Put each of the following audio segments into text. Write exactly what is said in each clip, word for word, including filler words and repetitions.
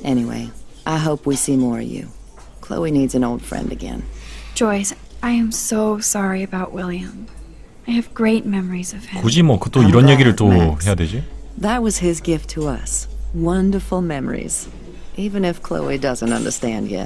Anyway, I hope we see more of you. Chloe needs an old friend again. Joyce, I am so sorry about William. I have great memories of him. 굳이 뭐 그 또 이런 얘기를 또 해야 되지? That was his gift to us. Wonderful memories. Even if Chloe doesn't understand yet.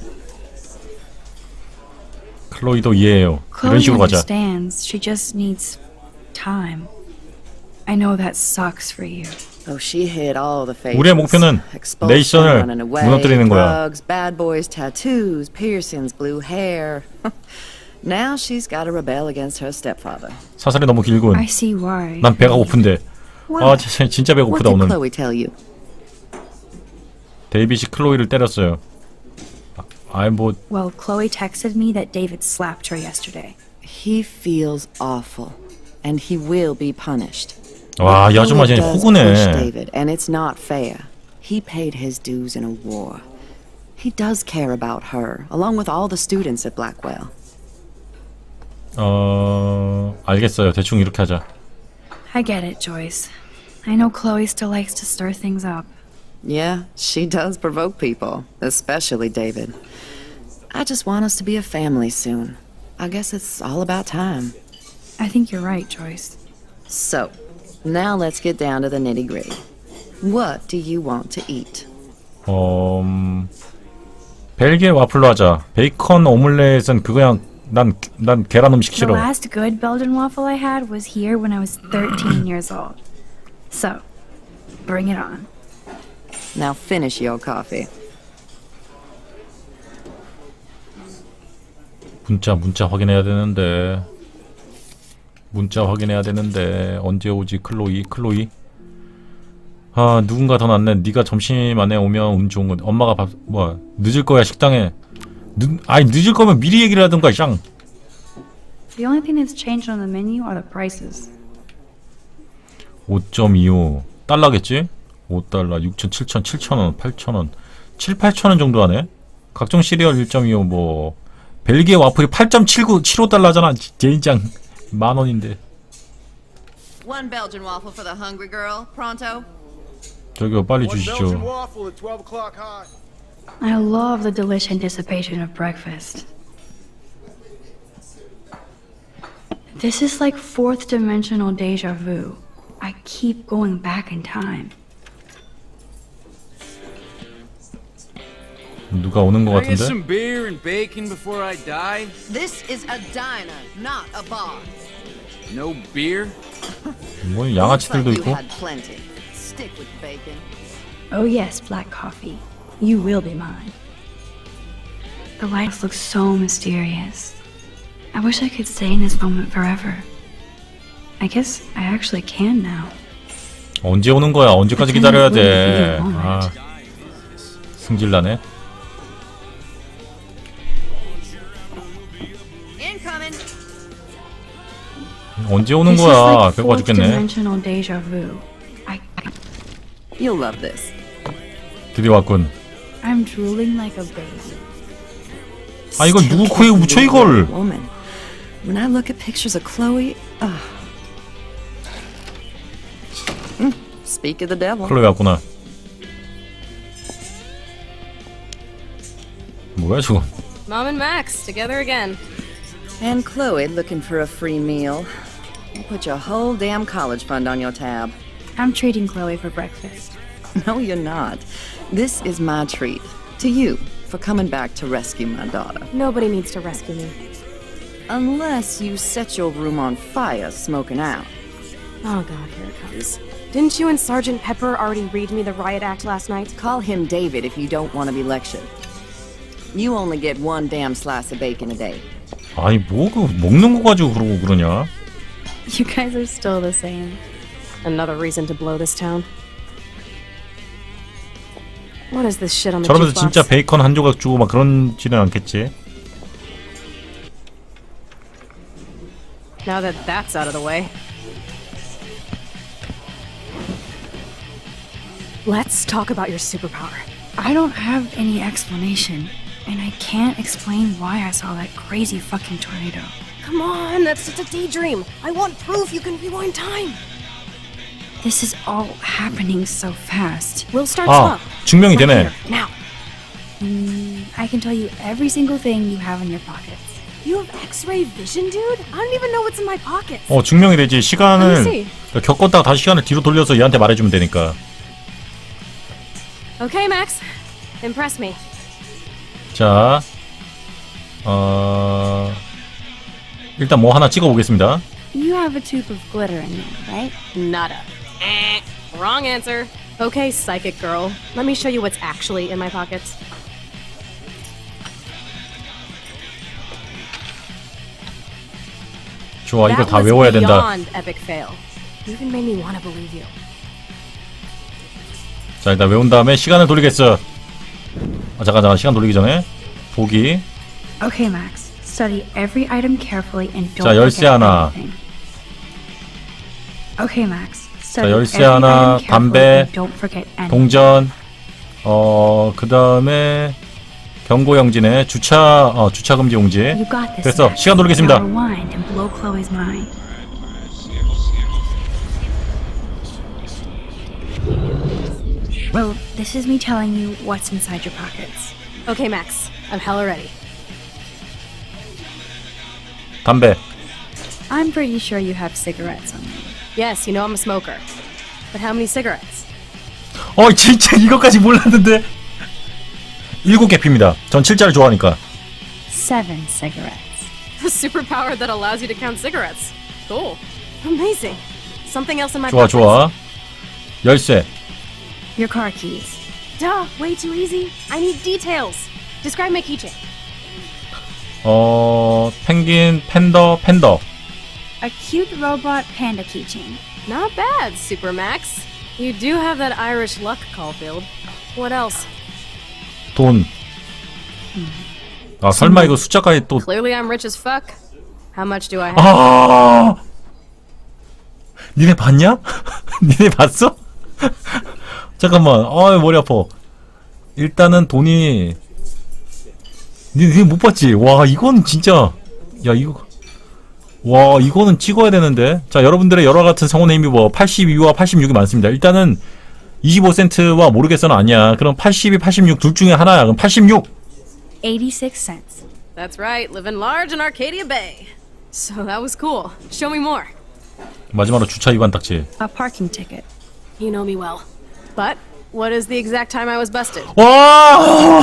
클로이도 이해해요. 이런 Chloe 식으로 가자. understands. She just needs time. I know that sucks for you. Oh, she hit all the phases. 우리의 목표는 네이션을 무너뜨리는 거야. Drugs, bad boys, tattoos, piercings, blue hair. Now she's got to rebel against her stepfather. 사설이 너무 길군. I see why. 난 배가 고픈데. 아, 진짜, 진짜 배고프다 오늘. What did Chloe tell you? 데이빗이 클로이를 때렸어요. 아, 뭐. Well, Chloe texted me that David slapped her yesterday. He feels awful, and he will be punished. 와, 이 아줌마 진짜 호구네. David, and it's not fair. He paid his dues in a war. He does care about her, along with all the students at Blackwell. 어, 알겠어요. 대충 이렇게 하자. I get it, Joyce. I know Chloe still likes to stir things up. Yeah, she does provoke people, especially David. I just want us to be a family soon. I guess it's all about time. I think you're right, Joyce. So, now let's get down to the nitty-gritty. What do you want to eat? 어, 음, 벨기에 와플로 하자. 베이컨 오믈렛은 그거야. 난, 난 계란 음식 싫어. The last good Belgian waffle I had was here when I was thirteen years old. So, bring it on. Now finish your coffee. 문자 문자 확인해야 되는데 문자 확인해야 되는데 언제 오지 클로이 클로이 아 누군가 더 낫네. 네가 점심 안에 오면 운 좋은 건 엄마가 밥 뭐야 늦을 거야 식당에 늦 아니 늦을 거면 미리 얘기를 하든가 쌍. The only thing that's changed on the menu are the prices. 오 점 이오 달러겠지? 오 달러 육천 칠천 칠천 원 팔천 원 칠 팔천 원 정도 하네. 각종 시리얼 일 점 이오 뭐 벨기에 와플이 팔 점 칠구 칠오 달러잖아. 제인장 만 원인데. One Belgian waffle for the hungry girl. Pronto? 저기요 빨리 주시죠. I love the delish anticipation of breakfast. This is like fourth dimensional deja vu. I keep going back in time. 누가 오는 것 같은데? Some beer and bacon before I die. This is a diner, not a bar. No beer? 뭐 양아치들도 있고. Stick with bacon. Oh yes, black coffee. You will be mine. The lights look so mysterious. I wish I could stay in this moment forever. I guess I actually can now. 언제 오는 거야? 언제까지 기다려야 돼? 아, 승질나네. 언제 오는 거야? 배고파 죽겠네. You'll love this. 드디어 왔군. I'm drooling like a baby. 아 이걸 누구 코에 묻혀 이걸? When I look at pictures of Chloe, uh. Speak of the devil. 클로이 왔구나. 뭐야 저거? Mom and Max together again. And Chloe looking for a free meal. You put your whole damn college fund on your tab. I'm treating Chloe for breakfast. No, you're not. This is my treat to you for coming back to rescue my daughter. Nobody needs to rescue me. Unless you set your room on fire smoking out. Oh god, here it comes. Didn't you and Sergeant Pepper already read me the riot act last night? Call him David if you don't want to be lectured. You only get one damn slice of bacon a day. 아니 뭐 그 먹는 거 가지고 그러고 그러냐? You guys are still the same. Another reason to blow this town. What is this shit on the 저러면서 jukebox? 진짜 베이컨 한 조각 주고 막 그런지는 않겠지? Now that that's out of the way. Let's talk about your superpower. I don't have any explanation, and I can't explain why I saw that crazy fucking tornado. Come on, that's just a daydream. I want proof you can rewind time. This is all happening so fast. We'll start 아, slow. 증명이 Right 되네. here, now. I can tell you every single thing you have in your pockets. You have X-ray vision, dude? I don't even know what's in my pockets. 어, 증명이 되지. Let me 시간을 see. 겪었다가 다시 시간을 뒤로 돌려서 얘한테 말해주면 되니까. Okay, Max. Impress me. 자, 어, 일단 뭐 하나 찍어보겠습니다. You have a tube of glitter in there, right? Nada. Eh. Wrong answer. Okay, psychic girl. Let me show you what's actually in my pockets. 좋아, 이거 That 다 was 외워야 된다. beyond epic fail. You even made me want to believe you. 자, 일단 외운 다음에 시간을 돌리겠어. 아, 잠깐, 잠깐, 시간 돌리기 전에 보기. Okay, Max. Study every item carefully and don't 자, 열쇠 forget 하나. anything. Okay, Max. 자, Study 열쇠 every 하나, item carefully 담배, and don't forget anything. 동전, 어, 그 다음에 경고용지네. 주차, 어, 주차 금지 용지. You got this. 됐어. Max. 시간 돌리겠습니다. Now rewind and blow Chloe's mind. Well, this is me telling you what's inside your pockets. Okay, Max. I'm hella ready. 담배. I'm pretty sure you have cigarettes on you. Yes, you know I'm a smoker. But how many cigarettes? 어, 진짜 이것까지 몰랐는데. 일곱 개 핍니다. 전 칠자를 좋아하니까. Seven cigarettes. A superpower that allows you to count cigarettes. Cool. Amazing. Something else in my 좋아, pockets? 좋아. 열쇠. Your car keys. Duh, way too easy. I need details. Describe my keychain. 어, 펭귄, 팬더, 팬더. A cute robot panda keychain. Not bad, Super Max. You do have that Irish luck, Caulfield. What else? 돈. 아, 설마 이거 숫자까지 또. Clearly I'm rich as fuck. How much do I have? 아! 니네 봤냐? 니네 봤어? 잠깐만. 아, 머리 아파. 일단은 돈이. 니네, 니네 못 봤지? 와, 이건 진짜. 야, 이거. 와, 이거는 찍어야 되는데. 자, 여러분들의 여러 같은 성원의 힘이 뭐 팔십이와 팔십육이 많습니다. 일단은 이십오 센트와 모르겠어는 아니야. 그럼 팔십이, 팔십육 둘 중에 하나야. 그럼 팔십육. eighty-six cents. That's right, living large in Arcadia Bay. So that was cool. Show me more. 마지막으로 주차 위반 딱지. A parking ticket. You know me well. But what is the exact time I was busted? 와!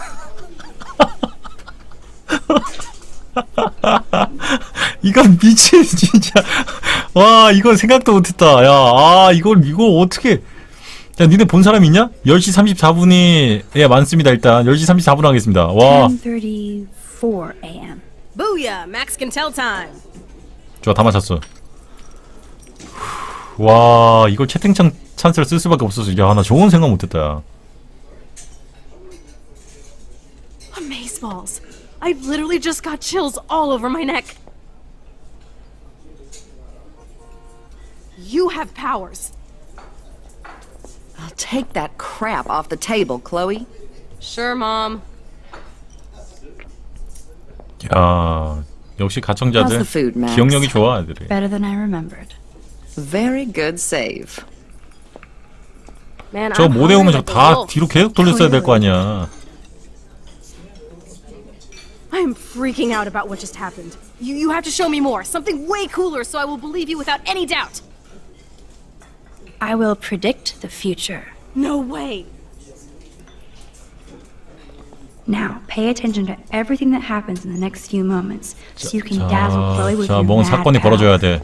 이건 미친 진짜. 와, 이건 생각도 못했다. 야, 아, 이걸 이거 어떻게? 야, 니네 본 사람 있냐? 열 시 삼십사 분이 예 많습니다. 일단 열 시 삼십사 분 하겠습니다. 와, ten thirty-four a m Booyah! Max can tell time. 좋아, 다 맞췄어. 와, 이걸 채팅창 찬스를 쓸 수밖에 없었어. 야, 나 좋은 생각 못했다. 야. Amazeballs. I've literally just got chills all over my neck. You have powers. I'll take that crap off the table, Chloe. Sure, Mom. 야, 역시 How's 가청자들 the food, Max? 기억력이 좋아, 애들이. Better than I remembered. Very good save. Man, 저 I'm 못 hungry 외우면 저 like a 다 wolf. 뒤로 계속 돌렸어야 될 거 아니야. I'm freaking out about what just happened. You, you have to show me more. Something way cooler so I will believe you without any doubt. I will predict the future. No way. Now, pay attention to everything that happens in the next few moments, so you can dazzle Chloe 자, with 자, your 뭔 mad 사건이 power. 벌어져야 돼.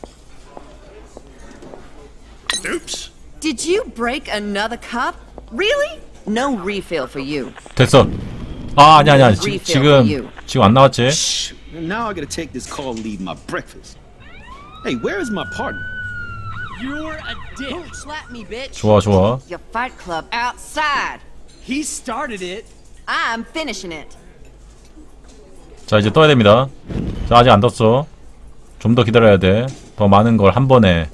Oops. Did you break another cup? Really? No refill for you. 됐어. 아, 아니 아니야. 지, Refill 지금 for you. 지금 안 나왔지? Shh. Now I gotta take this call and leave my breakfast. Hey, where is my partner? You're a dick. Don't slap me, bitch. 좋아, 좋아. Your fight club outside. He started it. I'm finishing it. 자, 이제 떠야 됩니다. 자, 아직 안 떴어. 좀 더 기다려야 돼. 더 많은 걸 한 번에.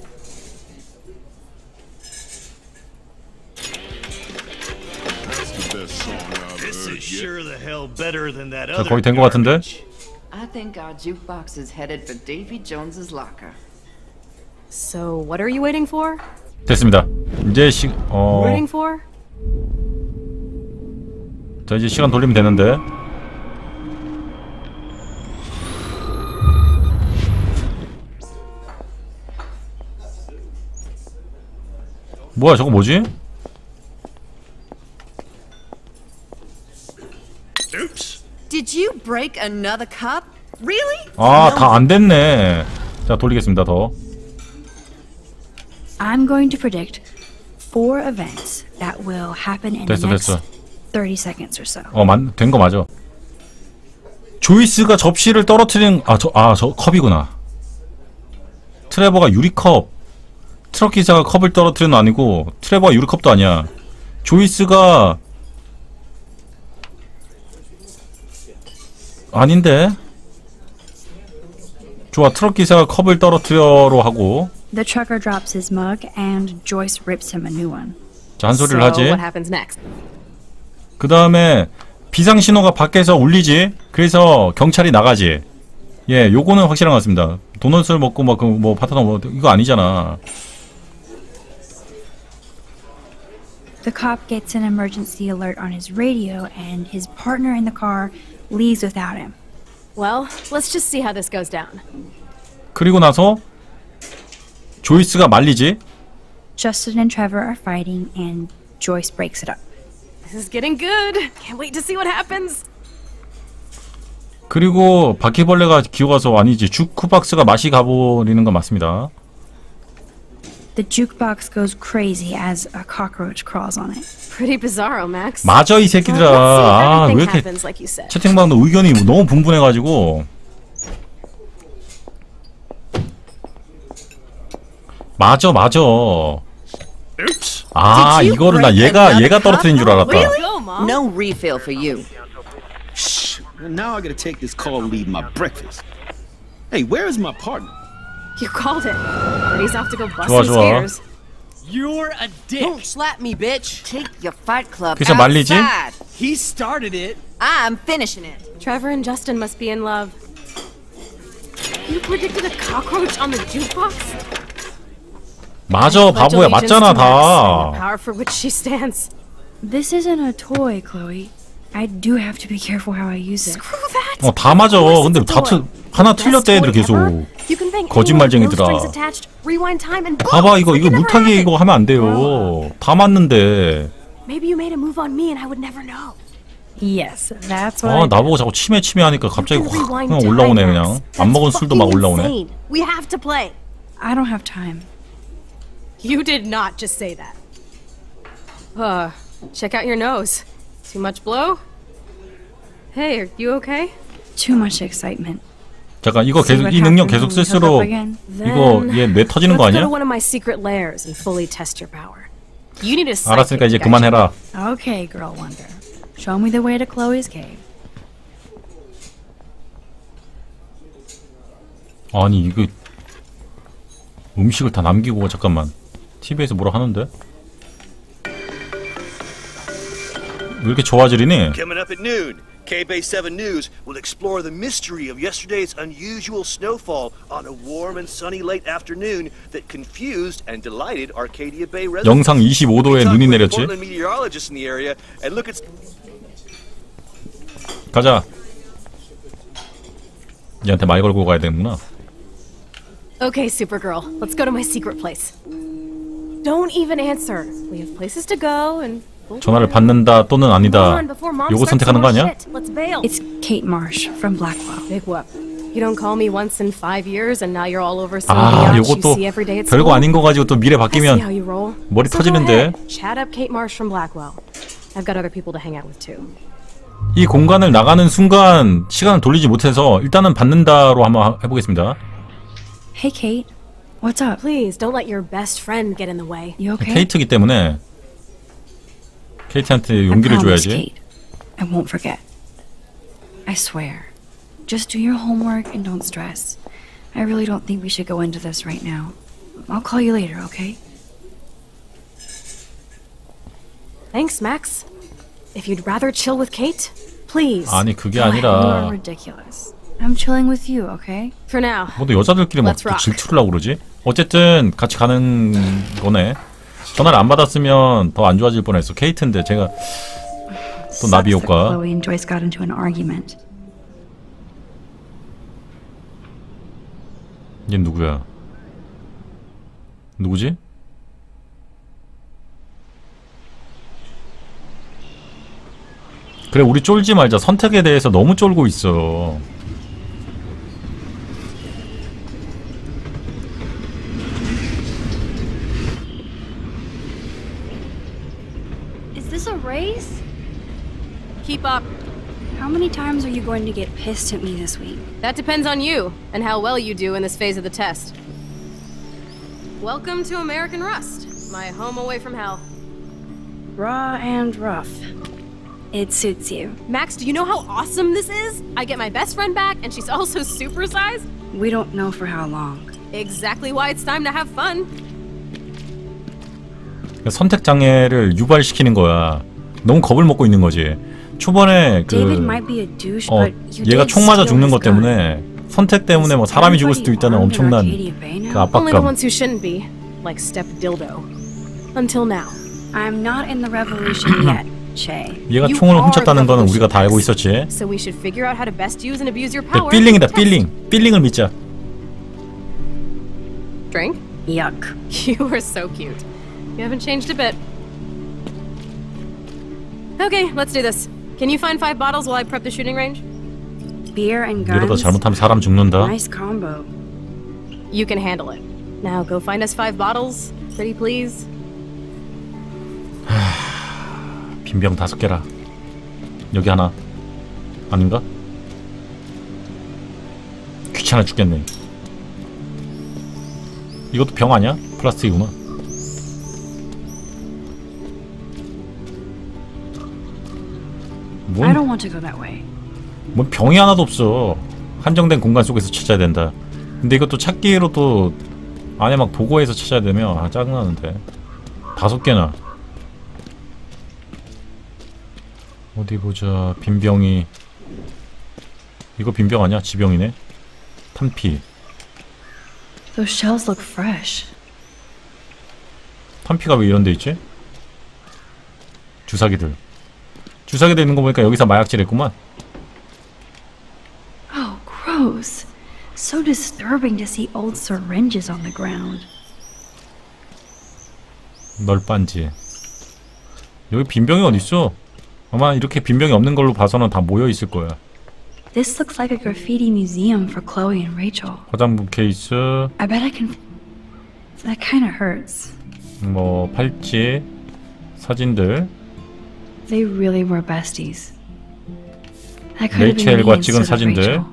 This is sure the hell better than that 자, other 거의 된 것 같은데? I think our jukebox is headed for Davy Jones's locker. So, what are you waiting for? 됐습니다. 이제 시, 어, Waiting for? 자 이제 시간 돌리면 되는데. 뭐야 저거 뭐지? Did you break another cup? Really? 아, 다 안 됐네. 자, 돌리겠습니다, 더. I'm going to predict four events that will happen in 됐어, the next 됐어. thirty seconds or so. 어, 된 거 맞아. 조이스가 접시를 떨어뜨린, 아, 저, 아, 저 컵이구나. 트레버가 유리컵. 트럭 기사가 컵을 떨어뜨린 건 아니고, 트레버가 유리컵도 아니야. 조이스가, 아닌데? 좋아, 트럭 기사가 컵을 떨어뜨려로 하고. The trucker drops his mug and Joyce rips him a new one. 자, 한 소리를 So, 하지. what happens next? 그 다음에 비상신호가 밖에서 울리지. 그래서 경찰이 나가지. 예, 요거는 확실한 것 같습니다. 도넛을 먹고 막 그 뭐 파트너 뭐 이거 아니잖아. The cop gets an emergency alert on his radio and his partner in the car leaves without him. Well, let's just see how this goes down. 그리고 나서 조이스가 말리지. Justin and Trevor are fighting and Joyce breaks it up. This is getting good. Can't wait to see what happens. 그리고 바퀴벌레가 기어가서 아니지 주크박스가 맛이 가버리는 건 맞습니다. The jukebox goes crazy as a cockroach crawls on it. Pretty bizarro, Max. 맞아 이 Well, 새끼들아. let's see if 아, 왜 everything 이렇게 happens like you said. 채팅방도 의견이 너무 분분해가지고. 맞아 맞아. 아 Did you 이거를 나 break 얘가 another 얘가 cup? 떨어뜨린 줄 알았다. Go, Mom. No refill for you. Shh. Now I gotta take this call and leave my breakfast. Hey, where is my partner? You called it. Brady's off to go bust 좋아, some 좋아. scares. You're a Don't dick. slap me, bitch. Take your fight club 그래서 말리지? outside. He started it. I'm finishing it. Trevor and Justin must be in love. You predicted a cockroach on the jukebox? 맞아 Pledge 바보야 allegiance 맞잖아 to Max and the 다. power for which she stands. This isn't a toy, Chloe. I do have to be careful how I use it. Screw that. 어 다 맞아. Of course 근데 it's a 다 toy. 틀, 하나 The best 틀렸대 애들 toy 계속. ever. You can bang 거짓말쟁이들아. anyone with no strings attached, rewind time, and boom, 봐봐 이거 like 이거 it never 못하게 happened. 이거 하면 안 돼요. 다 맞는데. Maybe you made a move on me and I would never know. Yes, that's what 아 I 나보고 자꾸 치매 치매 하니까 갑자기 You can 확 rewind 그냥 time, 올라오네 Max. 그냥. 안 That's 먹은 술도 막 fucking 올라오네. insane. We have to play. I don't have time. You did not just say that. Uh, check out your nose. Too much blow? Hey, are you okay? Too much excitement. 잠깐 이거 See 계속 what 이 능력 happens 계속 when we hook 쓸수록 up again? 이거 얘 뇌 터지는 거 Let's go 아니야? to one of my secret lairs and fully test your power. You need a psychic, 알았으니까 이제 gotcha. 그만해라. Okay, girl wonder. Show me the way to Chloe's cave. 아니 이거 음식을 다 남기고 잠깐만 티비에서 뭐라 하는데? 왜 이렇게 좋아지리니? Coming up at noon, K-Bay seven News will explore the mystery of yesterday's unusual snowfall on a warm and sunny late afternoon that confused and delighted Arcadia Bay residents. 영상 이십오 도에 We talked 눈이 with 내렸지. Portland meteorologists in the area and look at 가자. 얘한테 말 걸고 가야 되는구나. Okay, Supergirl, let's go to my secret place. Don't even answer. We have places to go and. 전화를 받는다 또는 Come 아니다. on, before Mom 요거 starts 선택하는 거 some more 아니야? shit. Let's bail. It's Kate Marsh from Blackwell. Big whoop. You don't call me once in five years, and now you're all over somebody 아, else you 요것도 see every day at 별거 school. 아닌 거 가지고 또 미래 I see how 바뀌면 you roll. 머리 So go 터지는데. ahead. Chat up Kate Marsh from Blackwell. I've got other people to hang out with too. 이 공간을 나가는 순간 시간을 돌리지 못해서 일단은 받는다로 한번 해보겠습니다. Hey, Kate. What's up? Please don't let your best friend get in the way. You okay? 케이트기 때문에 케이트한테 I 용기를 promise, 줘야지. Kate. I won't forget. I swear. Just do your homework and don't stress. I really don't think we should go into this right now. I'll call you later, okay? Thanks, Max. If you'd rather chill with Kate, please. 아니 그게 You are 아니라 ridiculous. I'm chilling with you, okay? For now. 뭐도 여자들끼리 막 Let's rock. 질투를 하고 그러지? 어쨌든 같이 가는 거네. 전화를 안 받았으면 더 안 좋아질 뻔했어. 케이트인데 제가 또 나비 Sucks that 효과. Chloe and Joyce got into an argument. 얘 누구야? 누구지? 그래, 우리 쫄지 말자. 선택에 대해서 너무 쫄고 있어. Is this a race? Keep up. How many times are you going to get pissed at me this week? That depends on you and how well you do in this phase of the test. Welcome to American Rust, my home away from hell. Raw and rough. It suits you. Max, do you know how awesome this is? I get my best friend back, and she's also supersized. We don't know for how long. Exactly why it's time to have fun. 선택 장애를 유발시키는 거야. 너무 겁을 먹고 있는 거지. 초반에 그 David might be a douche, 어, but you 얘가 did 총 맞아 steal 죽는 his 것 gun. 때문에 선택 때문에 뭐 사람이 죽을 수도 있다는 엄청난 그 Only the 압박감. ones who shouldn't be, like Step Dildo. Until now. I'm not in the revolution yet, Che. 얘가 You 총을 are 훔쳤다는 거는 우리가 다 알고 revolutionaries. 있었지. So we should figure out how to best use and abuse your 근데 power. 필링이다, Test. 필링. 필링을 믿자. Drink? Yuck. You are so cute. You haven't changed a bit. Okay, let's do this. Can you find five bottles while I prep the shooting range? Beer and 이러다 guns. 잘못하면 사람 죽는다. Nice combo. You can handle it. Now go find us five bottles, pretty please. 빈병 다섯 개라. 여기 하나. 아닌가? 귀찮아 죽겠네. 이것도 병 아니야? 플라스틱이구나. I don't 뭔, want to go that way. 뭔 병이 하나도 없어. 한정된 공간 속에서 찾아야 된다. 근데 이것도 찾기로 또 안에 막 도구에서 찾아야 되면 아, 짜증나는데. 다섯 개나. 어디 보자. 빈병이 이거 빈병 아니야? 지병이네. 탄피. Those shells look fresh. 탄피가 왜 이런 데 있지? 주사기들. 주사기들 있는 거 보니까 여기서 마약질 했구만. Oh, gross. So disturbing to see old syringes on the ground. 널빤지. 여기 빈병이 어딨어? 아마 이렇게 빈병이 없는 걸로 봐서는 다 모여 있을 거야. This looks like a graffiti museum for Chloe and Rachel. 화장품 케이스, I bet I can... That kind of hurts. 뭐 팔찌, 사진들. They really were besties. That could have been me 레이첼과 찍은 instead of 사진들. Rachel.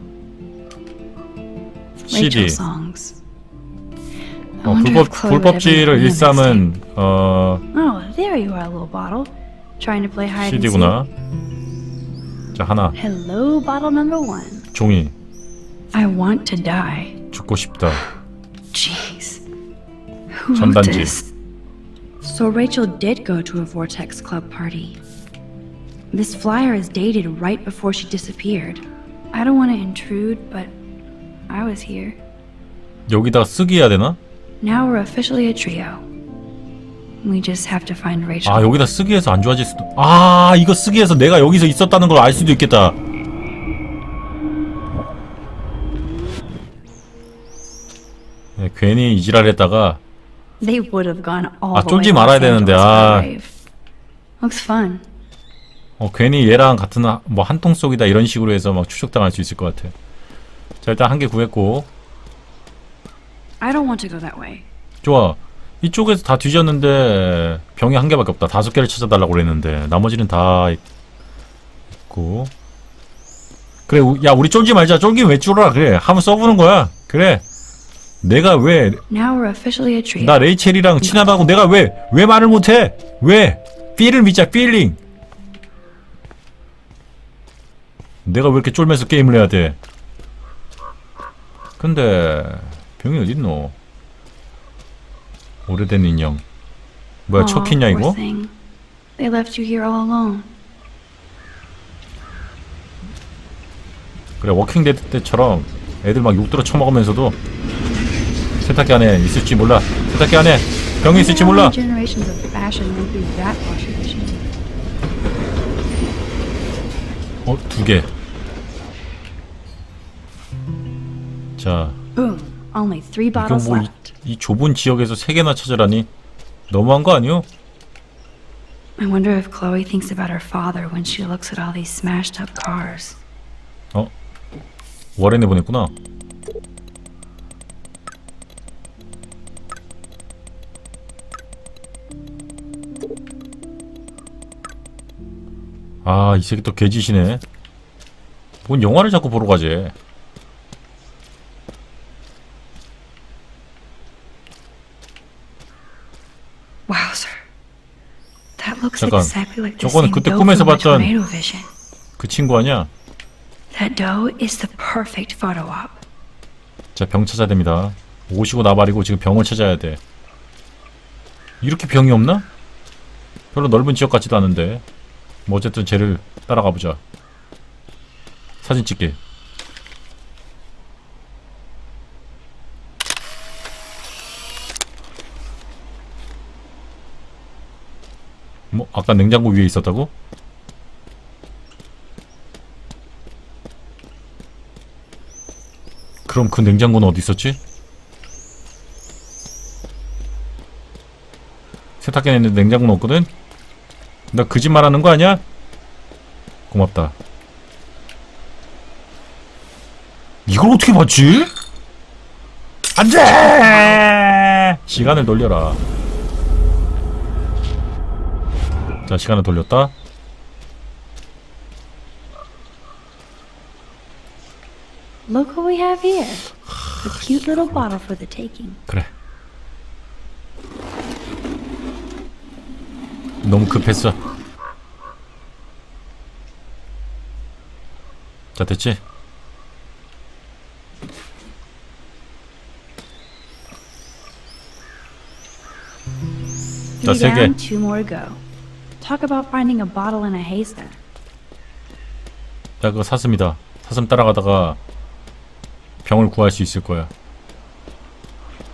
씨디. Rachel songs. I 어, wonder 불법 if Chloe would ever 불법지를 make me a 일삼은 mixtape. 어 Oh, there you are, little bottle. Trying to play hide and 씨디구나. 자 하나. seek. Hello, bottle number one. 종이. I want to die. 죽고 싶다. Jeez. Who wrote 전단지. this? So Rachel did go to a Vortex Club party. This flyer is dated right before she disappeared. I don't want to intrude, but I was here. 여기다 쓰기 해야 되나? Now we're officially a trio. We just have to find Rachel. 아 여기다 쓰기 해서 안 좋아질 수도. 아 이거 쓰기 해서 내가 여기서 있었다는 걸 알 수도 있겠다. 네, 괜히 이지랄했다가 They would have gone all 아, the way 쫄지 to 말아야 Los 되는데, Angeles 아. for a rave. Looks fun. 어 괜히 얘랑 같은 뭐 한 통 속이다 이런 식으로 해서 막 추적당할 수 있을 것 같아. 자 일단 한 개 구했고. I don't want to go that way. 좋아. 이쪽에서 다 뒤졌는데 병이 한 개밖에 없다. 다섯 개를 찾아달라고 그랬는데 나머지는 다 있고. 그래 우, 야 우리 쫄지 말자. 쫄긴 왜 쫄아. 그래 한번 써보는 거야. 그래 내가 왜 Now we're officially a trio. 나 레이첼이랑 친하다고 내가 왜 왜 말을 못해? 왜? 필을 믿자. 필링. 내가 왜 이렇게 쫄면서 게임을 해야 돼? 근데 병이 어딨노? 오래된 인형. 뭐야 Aw, 척했냐 poor 이거? thing. They left you here all alone. 그래 워킹데드 때처럼 애들 막 욕들어 처먹으면서도 세탁기 안에 있을지 몰라. 세탁기 안에 병이 있을지 몰라. Generations of fashion went through that washing machine. 어, 두 개. 자, Boom. Only three 이건 bottles 뭐 left. 이 좁은 지역에서 세 개나 찾으라니 너무한 거 아니요? I wonder if Chloe thinks about her father when she looks at all these smashed up cars. 어? 워렌에 보냈구나. 아, 이 새끼 또 개짓이네. 뭔 영화를 자꾸 보러 가지. Wowzer. That looks 잠깐. exactly like the 저거는 same 그때 dough 꿈에서 from my 봤던 tornado vision. 그 친구 아니야? That dough is the perfect photo op. 자, 병 찾아야 됩니다. 오시고 나발이고 지금 병을 찾아야 돼. 이렇게 병이 없나? 별로 넓은 지역 같지도 않은데. 뭐 어쨌든 쟤를 따라가 보자. 사진 찍게. 뭐 아까 냉장고 위에 있었다고? 그럼 그 냉장고는 어디 있었지? 세탁기에 있는데 냉장고는 없거든? 나 거짓말하는 거 아니야? 고맙다. 이걸 어떻게 봤지? 안돼! 시간을 돌려라. 자, 시간을 돌렸다. Look what we have here. A cute little bottle for the taking. 그래. 너무 급했어. 자, 됐지? 자, Three 세 개. down, two more to go. Talk about finding a bottle in a haystack. 자, 그거 샀습니다. 사슴 따라가다가 병을 구할 수 있을 거야.